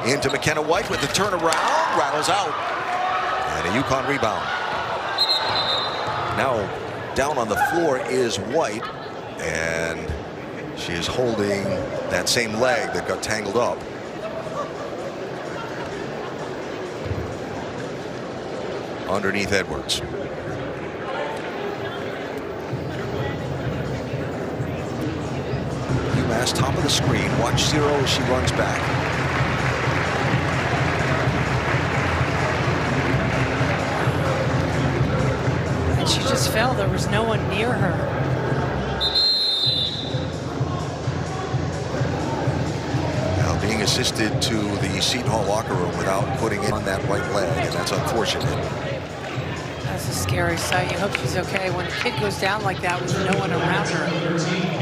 Into Makennah White with the turnaround, rattles out, and a UConn rebound. Now down on the floor is White, and she is holding that same leg that got tangled up. Underneath Edwards. UMass top of the screen. Watch Zero as she runs back. And she just fell. There was no one near her. Now being assisted to the Seton Hall locker room without putting it on that right leg, and that's unfortunate. That's a scary sight. You hope she's okay when a kid goes down like that with no one around her.